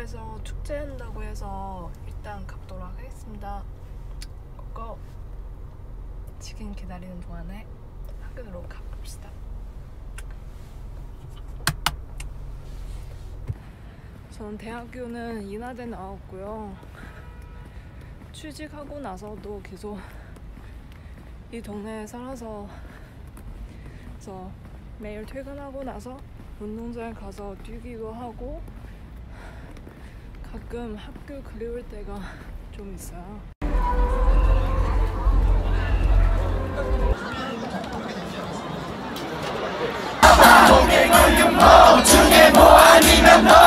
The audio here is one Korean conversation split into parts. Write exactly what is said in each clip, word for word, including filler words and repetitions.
학교에서 축제한다고 해서 일단 가보도록 하겠습니다. 고고! 지금 기다리는 동안에 학교로 가봅시다. 저는 대학교는 인하대 나왔고요. 취직하고 나서도 계속 이 동네에 살아서 그래서 매일 퇴근하고 나서 운동장에 가서 뛰기도 하고 가끔 학교 그리울 때가 좀 있어요. 동행 걸린 뭐 중에 뭐 아니면 뭐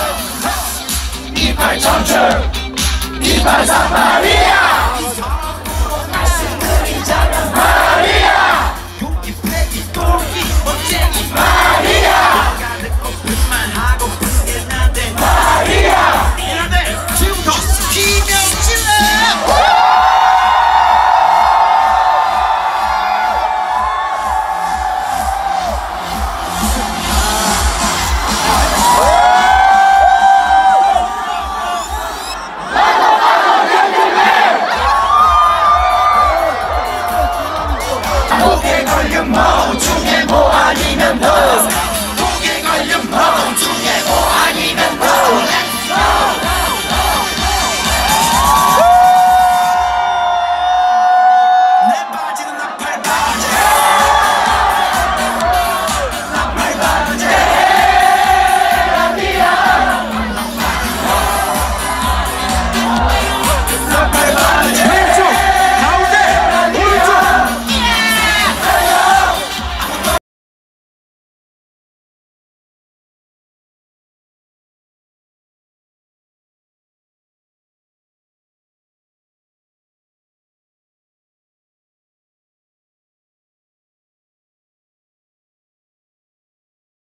이팔 청춘 이팔 사파리야 가슴 그리자면 마리아 용기 패기 똘기 멋쟁이 마리아 가는 것뿐만 하고 그게 난데 마리아 이런데 지금부터 김영진아 Come on!